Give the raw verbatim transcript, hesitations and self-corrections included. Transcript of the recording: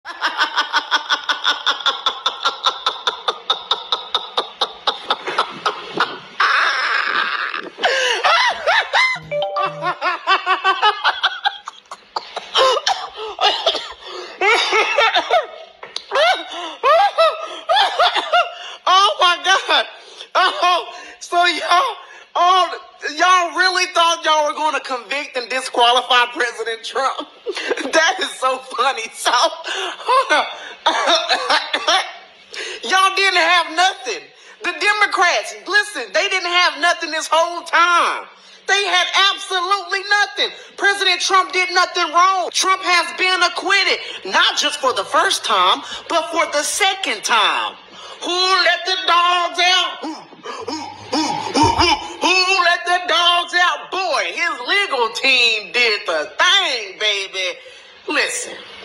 Oh my God. Oh, so y'all, oh, y'all really thought y'all were going to convict and disqualify President Trump? That is so funny. So, y'all didn't have nothing. The Democrats, listen, they didn't have nothing this whole time. They had absolutely nothing. President Trump did nothing wrong. Trump has been acquitted, not just for the first time, but for the second time. Who let the dogs out? Who, who, who, who, who, who let the dogs out? Boy, his legal team did the thing, baby. Listen.